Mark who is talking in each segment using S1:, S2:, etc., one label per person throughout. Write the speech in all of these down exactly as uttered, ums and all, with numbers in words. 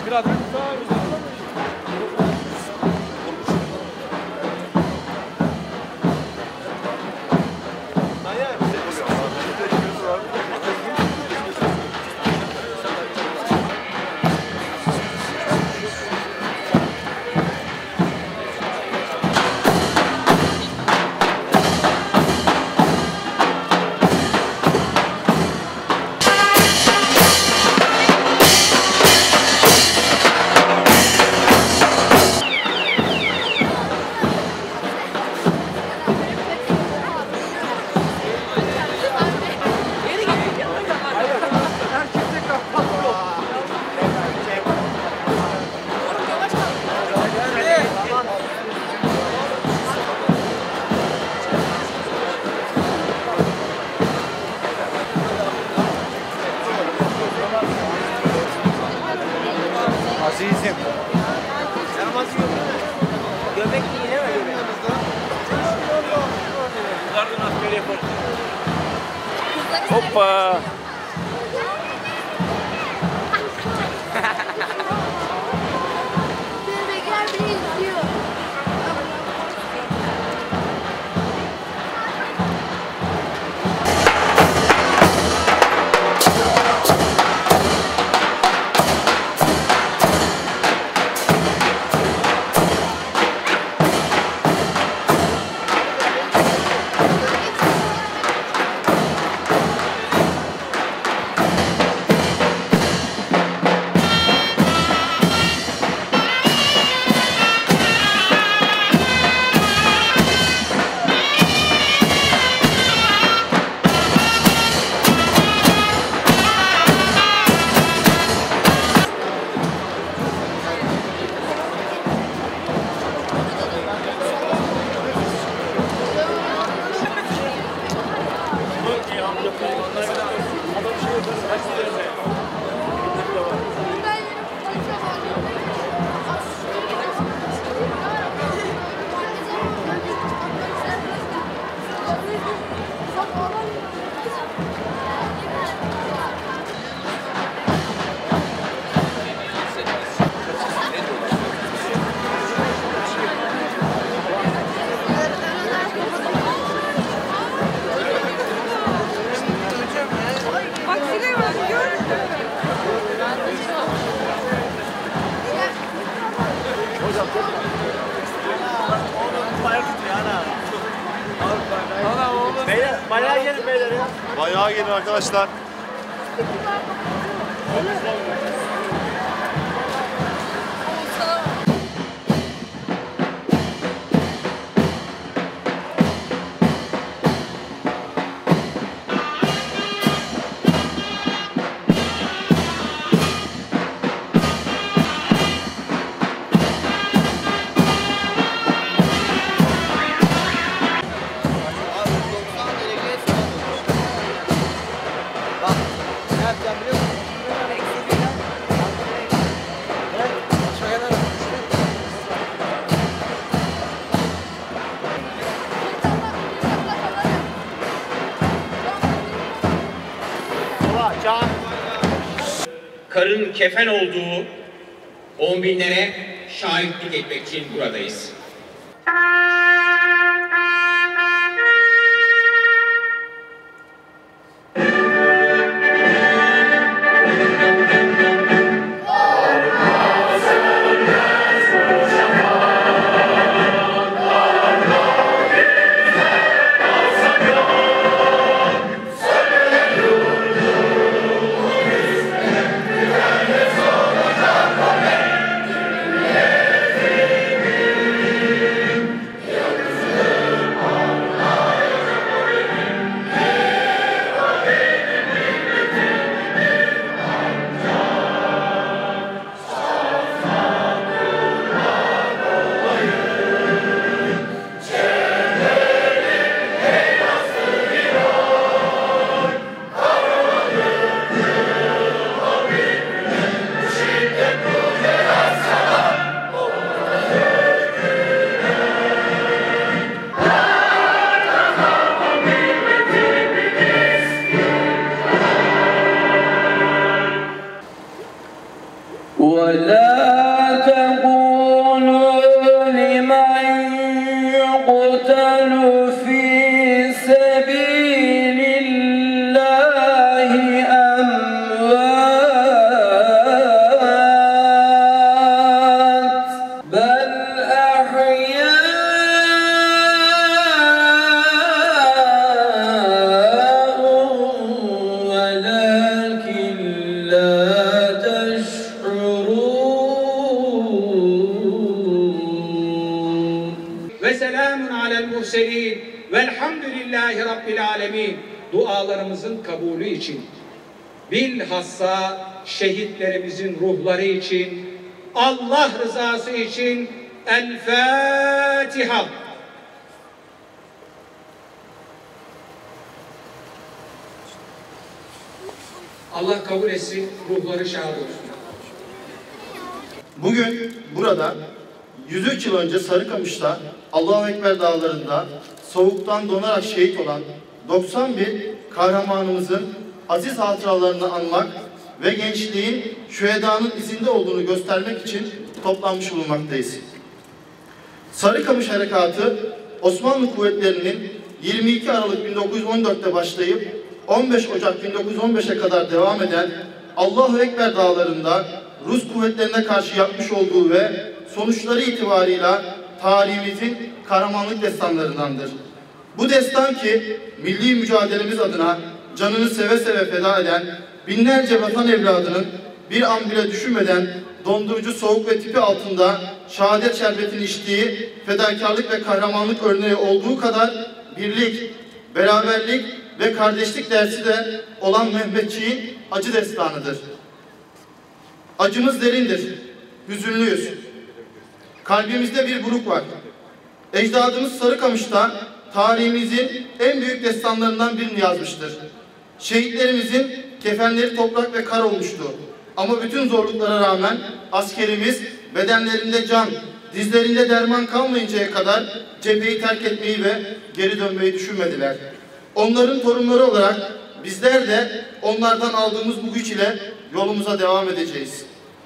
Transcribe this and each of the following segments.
S1: Azizim.
S2: Göbek yine mi göbek?
S3: Bunlardan askeri yapalım. Hoppa.
S4: Bebekler beni izliyor.
S2: Beyler, bayağı gelin beyler ya.
S1: Bayağı gelin arkadaşlar.
S5: Karın kefen olduğu on binlere şahitlik etmek için buradayız.
S4: Yeah.
S3: ولا تقولوا لمن يقتل في سبيل الله أموات بل أحياء ولكن لا
S5: Ve selamun alel muhselin velhamdülillahi rabbil alemin. Dualarımızın kabulü için, bilhassa şehitlerimizin ruhları için, Allah rızası için El Fatiha. Allah kabul etsin, ruhları şad olsun.
S1: Bugün burada yüz üç yıl önce Sarıkamış'ta Allahu Ekber dağlarında soğuktan donarak şehit olan doksan bir kahramanımızın aziz hatıralarını anmak ve gençliğin şühedanın izinde olduğunu göstermek için toplanmış bulunmaktayız. Sarıkamış Harekatı Osmanlı kuvvetlerinin yirmi iki Aralık bin dokuz yüz on dört'te başlayıp on beş Ocak bin dokuz yüz on beş'e kadar devam eden Allahu Ekber dağlarında Rus kuvvetlerine karşı yapmış olduğu ve sonuçları itibarıyla tarihimizin kahramanlık destanlarındandır. Bu destan ki milli mücadelemiz adına canını seve seve feda eden binlerce vatan evladının bir an bile düşünmeden dondurucu soğuk ve tipi altında şehadet şerbetini içtiği fedakarlık ve kahramanlık örneği olduğu kadar birlik, beraberlik ve kardeşlik dersi de olan Mehmetçiğin acı destanıdır. Acımız derindir, hüzünlüyüz. Kalbimizde bir buruk var. Ecdadımız Sarıkamış'ta tarihimizin en büyük destanlarından birini yazmıştır. Şehitlerimizin kefenleri toprak ve kar olmuştu. Ama bütün zorluklara rağmen askerimiz bedenlerinde can, dizlerinde derman kalmayıncaya kadar cepheyi terk etmeyi ve geri dönmeyi düşünmediler. Onların torunları olarak bizler de onlardan aldığımız bu güç ile yolumuza devam edeceğiz.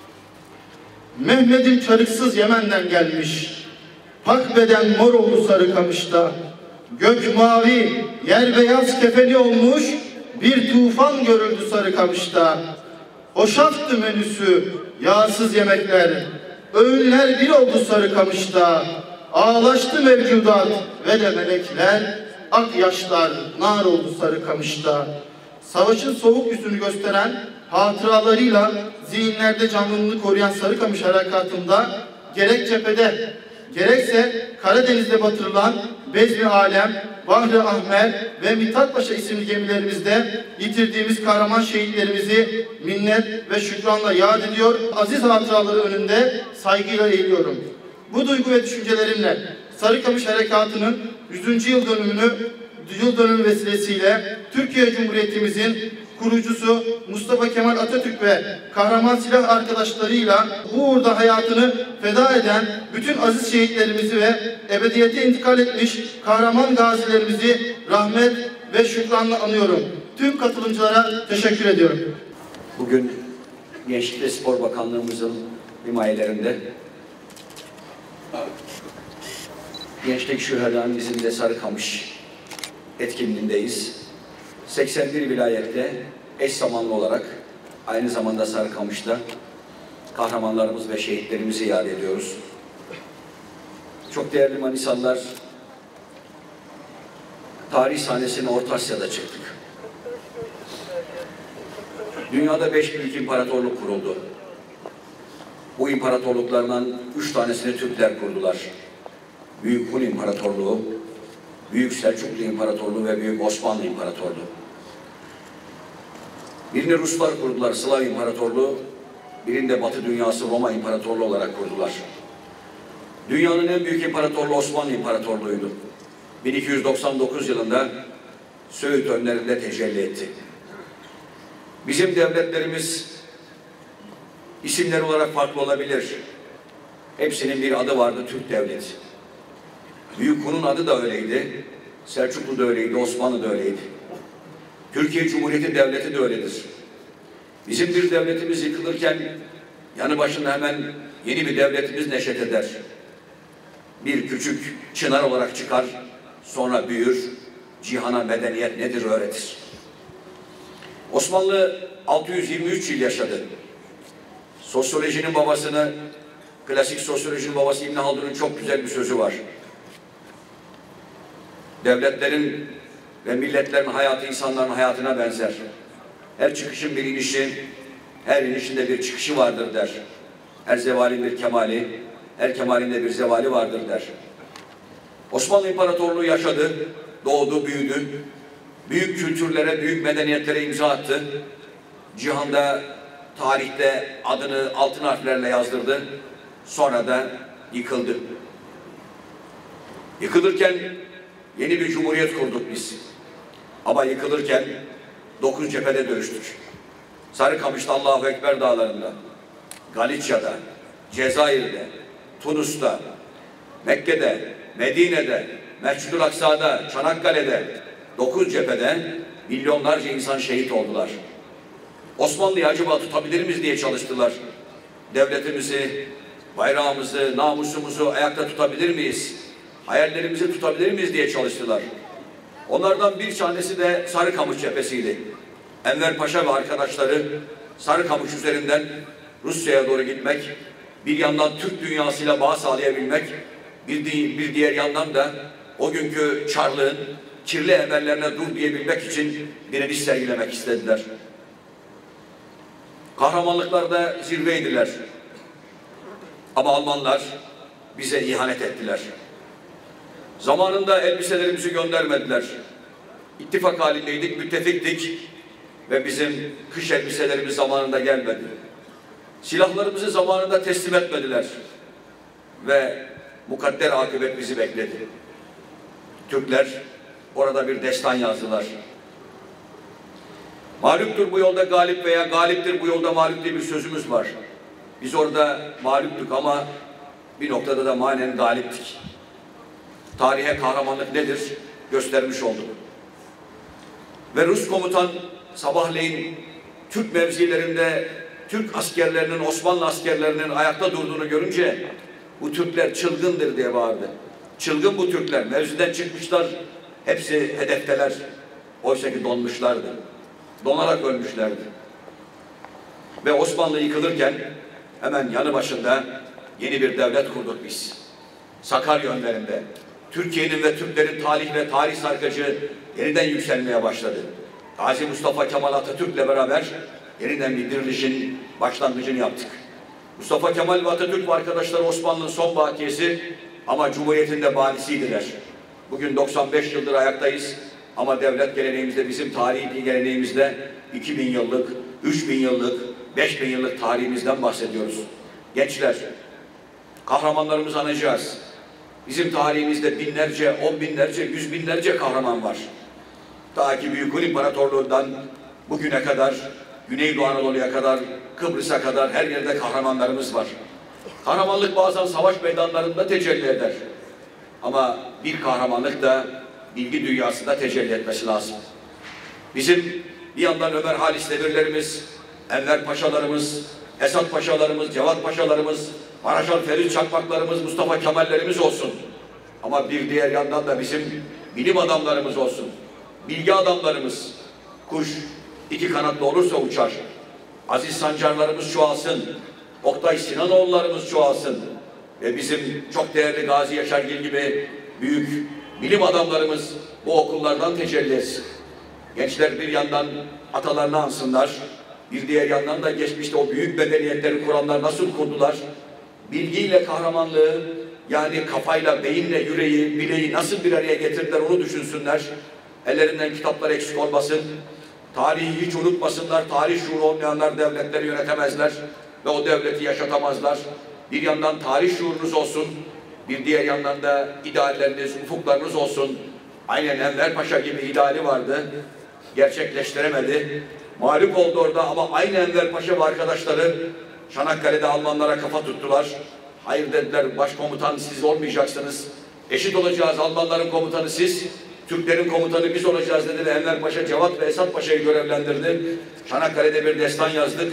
S1: Mehmet'im çarıksız Yemen'den gelmiş. Pak beden mor oldu Sarıkamış'ta. Gök mavi, yer beyaz kefeni olmuş. Bir tufan görüldü Sarıkamış'ta. Hoşaftı menüsü, yağsız yemekler. Öğünler bir oldu Sarıkamış'ta. Ağlaştı mevcudat ve de melekler. Ak yaşlar nar oldu Sarıkamış'ta. Savaşın soğuk yüzünü gösteren hatıralarıyla zihinlerde canlılığını koruyan Sarıkamış Harekatı'nda gerek cephede, gerekse Karadeniz'de batırılan Bezmi Alem, Bahri Ahmer ve Mithat Paşa isimli gemilerimizde yitirdiğimiz kahraman şehitlerimizi minnet ve şükranla yad ediyor, aziz hatıraları önünde saygıyla eğiliyorum. Bu duygu ve düşüncelerimle Sarıkamış Harekatı'nın yüzüncü yıl dönümünü yıl dönümü vesilesiyle Türkiye Cumhuriyetimizin kurucusu Mustafa Kemal Atatürk ve kahraman silah arkadaşlarıyla bu uğurda hayatını feda eden bütün aziz şehitlerimizi ve ebediyete intikal etmiş kahraman gazilerimizi rahmet ve şükranla anıyorum. Tüm katılımcılara teşekkür ediyorum.
S4: Bugün Gençlik ve Spor Bakanlığımızın himayelerinde Gençlik Şüheda'nın izinde Sarıkamış etkinliğindeyiz. seksen bir vilayette eş zamanlı olarak aynı zamanda Sarıkamış'ta kahramanlarımız ve şehitlerimizi yad ediyoruz. Çok değerli Manisalılar, tarih sahnesine Orta Asya'da çıktık. Dünyada beş büyük imparatorluk kuruldu. Bu imparatorluklardan üç tanesini Türkler kurdular. Büyük Hun İmparatorluğu, Büyük Selçuklu İmparatorluğu ve Büyük Osmanlı İmparatorluğu. Birini Ruslar kurdular, Slav İmparatorluğu, birinde Batı dünyası Roma İmparatorluğu olarak kurdular. Dünyanın en büyük imparatorluğu Osmanlı İmparatorluğu'ydu. bin iki yüz doksan dokuz yılında Söğüt önlerinde tecelli etti. Bizim devletlerimiz isimler olarak farklı olabilir. Hepsinin bir adı vardı, Türk Devleti. Büyük Hun'un adı da öyleydi, Selçuklu da öyleydi, Osmanlı da öyleydi. Türkiye Cumhuriyeti Devleti de öyledir. Bizim bir devletimiz yıkılırken yanı başında hemen yeni bir devletimiz neşet eder. Bir küçük çınar olarak çıkar, sonra büyür, cihana medeniyet nedir öğretir. Osmanlı altı yüz yirmi üç yıl yaşadı. Sosyolojinin babasını, klasik sosyolojinin babası İbn Haldun'un çok güzel bir sözü var. Devletlerin ve milletlerin hayatı insanların hayatına benzer. Her çıkışın bir inişi, her inişinde bir çıkışı vardır der. Her zevalin bir kemali, her kemalinde bir zevali vardır der. Osmanlı İmparatorluğu yaşadı, doğdu, büyüdü. Büyük kültürlere, büyük medeniyetlere imza attı. Cihanda, tarihte adını altın harflerle yazdırdı. Sonra da yıkıldı. Yıkılırken yeni bir cumhuriyet kurduk biz. Ama yıkılırken dokuz cephede dövüştük. Sarıkamış'ta Allahu Ekber dağlarında, Galicia'da, Cezayir'de, Tunus'ta, Mekke'de, Medine'de, Mescid-ül Aksa'da, Çanakkale'de, dokuz cephede milyonlarca insan şehit oldular. Osmanlı'yı acaba tutabilir miyiz diye çalıştılar. Devletimizi, bayrağımızı, namusumuzu ayakta tutabilir miyiz? Hayallerimizi tutabilir miyiz diye çalıştılar. Onlardan bir tanesi de Sarıkamış cephesiydi. Enver Paşa ve arkadaşları Sarıkamış üzerinden Rusya'ya doğru gitmek, bir yandan Türk dünyasıyla bağ sağlayabilmek, bir, bir diğer yandan da o günkü Çarlığın kirli emellerine dur diyebilmek için direniş sergilemek istediler. Kahramanlıklarda zirveydiler. Ama Almanlar bize ihanet ettiler. Zamanında elbiselerimizi göndermediler. İttifak halindeydik, müttefiktik ve bizim kış elbiselerimiz zamanında gelmedi. Silahlarımızı zamanında teslim etmediler ve mukadder akıbet bizi bekledi. Türkler orada bir destan yazdılar. Mağluptur bu yolda galip veya galiptir bu yolda mağlup diye bir sözümüz var. Biz orada mağluptuk ama bir noktada da manen galiptik. Tarihe kahramanlık nedir göstermiş olduk. Ve Rus komutan sabahleyin Türk mevzilerinde Türk askerlerinin, Osmanlı askerlerinin ayakta durduğunu görünce bu Türkler çılgındır diye bağırdı. Çılgın bu Türkler. Mevziden çıkmışlar. Hepsi hedefteler. Oysa ki donmuşlardı. Donarak ölmüşlerdi. Ve Osmanlı yıkılırken hemen yanı başında yeni bir devlet kurduk biz. Sakarya önlerinde. Türkiye'nin ve Türklerin talih ve tarih sarkacı yeniden yükselmeye başladı. Gazi Mustafa Kemal Atatürk'le beraber yeniden bir dirilişin başlangıcını yaptık. Mustafa Kemal ve Atatürk ve arkadaşları Osmanlı'nın son bakiyesi ama Cumhuriyet'in de banisiydiler. Bugün doksan beş yıldır ayaktayız ama devlet geleneğimizde, bizim tarihi geleneğimizde iki bin yıllık, üç bin yıllık, beş bin yıllık tarihimizden bahsediyoruz. Gençler, kahramanlarımızı anacağız. Bizim tarihimizde binlerce, on binlerce, yüz binlerce kahraman var. Ta ki Büyük Hun İmparatorluğu'ndan bugüne kadar, Güneydoğu Anadolu'ya kadar, Kıbrıs'a kadar her yerde kahramanlarımız var. Kahramanlık bazen savaş meydanlarında tecelli eder. Ama bir kahramanlık da bilgi dünyasında tecelli etmesi lazım. Bizim bir yandan Ömer Halis Demirlerimiz, Enver Paşalarımız, Esat Paşalarımız, Cevat Paşalarımız, Maraşal Ferit Çakmaklarımız, Mustafa Kemallerimiz olsun. Ama bir diğer yandan da bizim bilim adamlarımız olsun. Bilgi adamlarımız, kuş iki kanatlı olursa uçar. Aziz Sancarlarımız çoğalsın. Oktay Sinanoğullarımız çoğalsın. Ve bizim çok değerli Gazi Yaşargil gibi büyük bilim adamlarımız bu okullardan tecelli etsin. Gençler bir yandan atalarını ansınlar. Bir diğer yandan da geçmişte o büyük medeniyetleri kuranlar nasıl kurdular? Bilgiyle kahramanlığı, yani kafayla, beyinle, yüreği, bileği nasıl bir araya getirdiler onu düşünsünler. Ellerinden kitaplar eksik olmasın. Tarihi hiç unutmasınlar. Tarih şuuru olmayanlar devletleri yönetemezler ve o devleti yaşatamazlar. Bir yandan tarih şuurunuz olsun, bir diğer yandan da idealleriniz, ufuklarınız olsun. Aynen Enver Paşa gibi ideali vardı, gerçekleştiremedi. Mağlup oldu orada ama aynı Enver Paşa ve arkadaşları Çanakkale'de Almanlara kafa tuttular. Hayır dediler, başkomutan siz olmayacaksınız. Eşit olacağız, Almanların komutanı siz, Türklerin komutanı biz olacağız dediler. Enver Paşa, Cevat ve Esat Paşa'yı görevlendirdi. Çanakkale'de bir destan yazdık.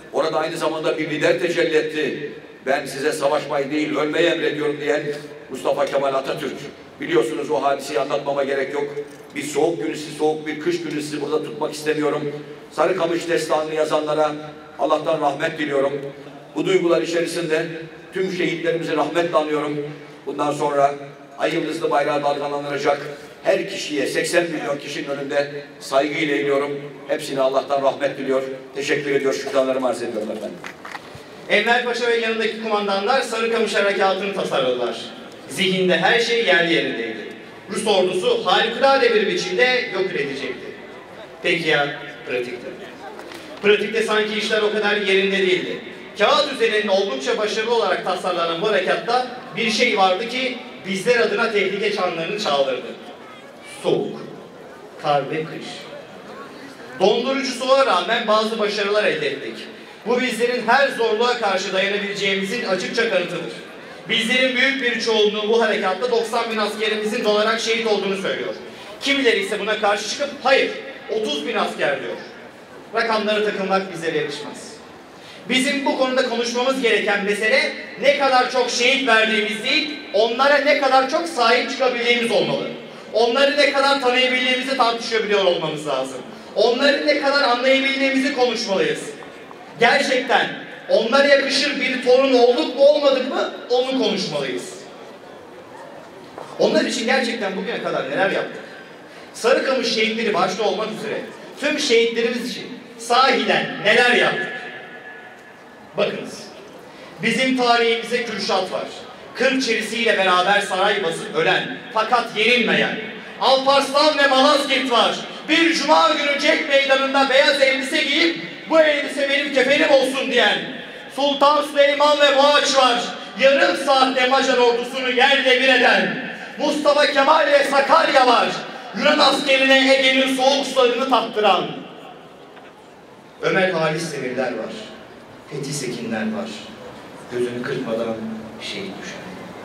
S4: Orada aynı zamanda bir lider tecelli etti. Ben size savaşmayı değil, ölmeyi emrediyorum diyen Mustafa Kemal Atatürk. Biliyorsunuz o hadiseyi anlatmama gerek yok. Bir soğuk günüsü, soğuk bir kış günüsü burada tutmak istemiyorum. Sarıkamış destanını yazanlara Allah'tan rahmet diliyorum. Bu duygular içerisinde tüm şehitlerimizi rahmetle anıyorum. Bundan sonra ay yıldızlı bayrağı dalgalanacak her kişiye, seksen milyon kişinin önünde saygıyla eğiliyorum. Hepsine Allah'tan rahmet diliyor. Teşekkür ediyor, şükranlarımı arz ediyorum efendim.
S1: Enver Paşa ve yanındaki kumandanlar Sarıkamış Harekatı'nı tasarladılar. Zihinde her şey yerli yerindeydi. Rus ordusu harikulade bir biçimde yok edilecekti. Peki ya pratikte? Pratikte sanki işler o kadar yerinde değildi. Kağıt üzerinde oldukça başarılı olarak tasarlanan bu harekatta bir şey vardı ki bizler adına tehlike çanlarını çaldırdı. Soğuk, kar ve kış. Dondurucu soğuğa rağmen bazı başarılar elde ettik. Bu bizlerin her zorluğa karşı dayanabileceğimizin açıkça kanıtıdır. Bizlerin büyük bir çoğunluğu bu harekatta doksan bin askerimizin dolarak şehit olduğunu söylüyor. Kimileri ise buna karşı çıkıp hayır otuz bin asker diyor. Rakamlara takılmak bizlere yakışmaz. Bizim bu konuda konuşmamız gereken mesele ne kadar çok şehit verdiğimiz değil, onlara ne kadar çok sahip çıkabildiğimiz olmalı. Onları ne kadar tanıyabildiğimizi tartışabiliyor olmamız lazım. Onları ne kadar anlayabildiğimizi konuşmalıyız. Gerçekten onlara yakışır bir torun olduk mu olmadık mı onu konuşmalıyız. Onlar için gerçekten bugüne kadar neler yaptık? Sarıkamış şehitleri başta olmak üzere tüm şehitlerimiz için sahiden neler yaptık? Bakınız, bizim tarihimize Kürşat var. Kırçerisiyle beraber saray basıp ölen fakat yenilmeyen Alparslan ve Malazgirt var. Bir cuma günü Cek Meydanı'nda beyaz elbise giyip bu elbise benim kefenim olsun diyen Sultan Süleyman ve Boğaç var. Yarım saatte Macar ordusunu yerle bir eden Mustafa Kemal ve Sakarya var. Yunan askerine Ege'nin soğuk sularını tattıran Ömer Halis Demirler var. Fethi Sekinler var. Gözünü kırpmadan şehit düşen.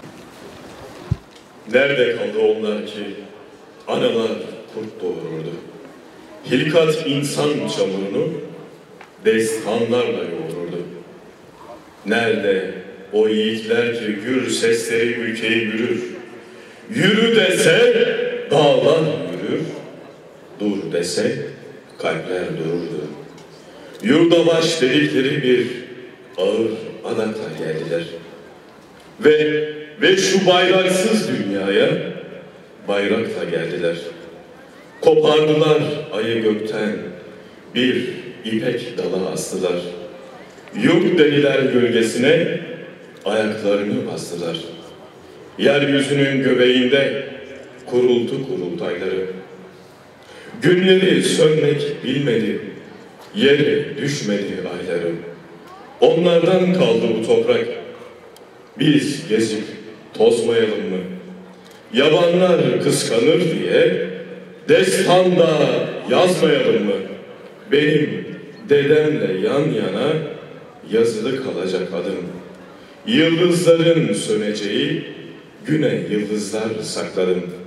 S6: Nerede kaldı onlar ki analar kurt doğururdu? Hilkat insan çamurunu destanlarla yoğururdu. Nerede o yiğitler ki gür sesleri ülkeyi yürür? Yürü dese dağlar yürür, dur dese kalpler dururdu. Yurdabaş dedikleri bir ağır adakla geldiler. Ve ve şu bayraksız dünyaya bayrakla geldiler. Kopardılar ayı gökten, bir ipek dala astılar. Yurt deniler gölgesine ayaklarını bastılar. Yeryüzünün göbeğinde kuruldu kurultayları. Günleri sönmek bilmedi, yere düşmedi ayları. Onlardan kaldı bu toprak. Biz gezip tozmayalım mı? Yabanlar kıskanır diye destanda yazmayalım mı? Benim dedemle yan yana yazılı kalacak adım. Yıldızların söneceği güne yıldızlar sakladım.